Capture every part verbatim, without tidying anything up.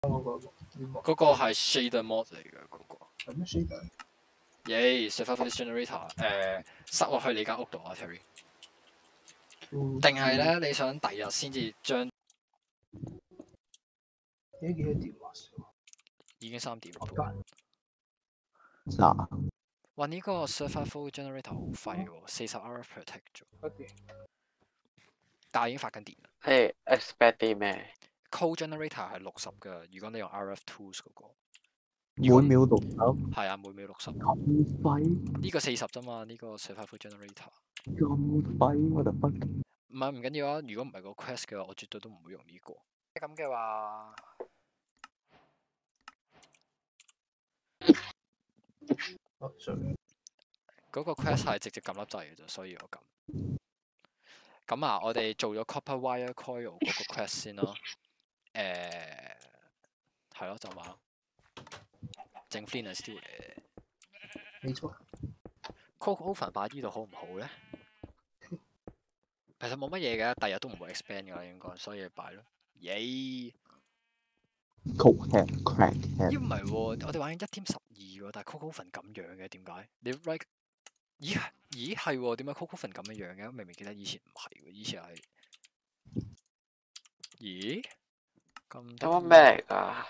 嗰個係 shader mod 嚟嘅嗰個。 係咩 shader？ 耶 ！Surface generator 誒塞落去你間屋度啊 ，Terry。定係咧？你想第日先至將？ 而家幾多點啊？ 已經三點半。 嗱， 哇！呢、這個 survival generator 好廢喎，四十 R F per tick 啫。但係已經發緊電啦。 係 expect 啲咩 ？Code generator 係六十㗎，如果你用 R F tools 嗰、那個。 每秒六十。 係啊，每秒六十。 咁廢？ 呢個四十啫嘛，呢、這個 survival generator。 咁廢，我就不。 唔係唔緊要啊，如果唔係個 quest 嘅話，我絕對都唔會用呢、這個。咁嘅話。嗰個 quest 係直接撳粒掣嘅啫，所以我撳。咁啊，我哋做咗 copper wire coil 嗰個 quest 先咯。誒、呃，係咯，就話整 flint and steel 嚟。 冇錯。 Coke oven 擺呢度好唔好咧？其實冇乜嘢嘅，第日都唔會 expand 㗎啦，應該，所以擺咯。耶、yeah! Cokehead crackhead。 咦唔係喎，我哋玩緊一點十二喎，但係 Coke oven 咁樣嘅，點解？你 like 咦咦係喎？點解 Coke oven 咁樣樣嘅？明明記得以前唔係喎，以前係咦咁有乜咩嚟㗎？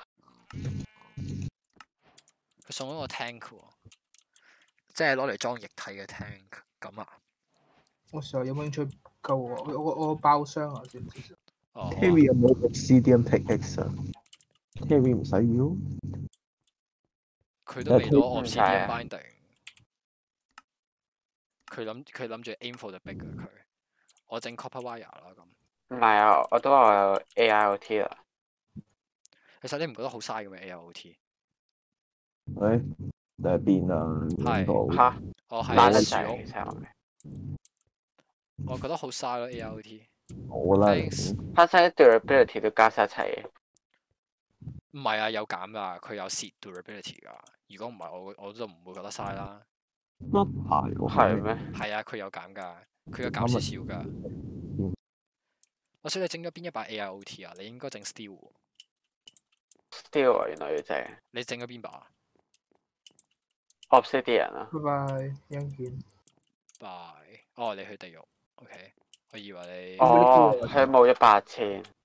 佢送咗個 tank 喎，即係攞嚟裝液體嘅 tank 咁啊！ 我時候有冇興趣救我？我我我爆傷啊！知唔知？ 哦 Terry 有冇 Obsidian pickaxe 啊 ？Terry 唔使要。 佢都未攞 Obsidian 唔 binding，佢諗佢諗住 aim for the big 嘅佢。我整 copper wire 啦咁。 唔係啊，我都話我有 A I O T 啦。 其實你唔覺得好嘥嘅咩 A I O T？ 喂，你喺邊啊？ 係度嚇， 我單一喺樹屋。 仔其實我我覺得好嘥咯 A I O T。 好啦。 發生 durability 都加晒一齊嘅。 唔係啊，有減㗎，佢有 seed durability 㗎。如果唔係，我我都唔會覺得嘥啦。 乜係喎？ 係咩？ 係啊，佢有減㗎，佢有減少少㗎。我想你整咗邊一把 A I O T 啊？你應該整 steel 喎。 steel 啊，原來要整。 你整咗邊把 Obsidian 啊。 拜拜，一見。 拜。哦，你去地獄。OK，我以為你。 哦，佢冇咗八千。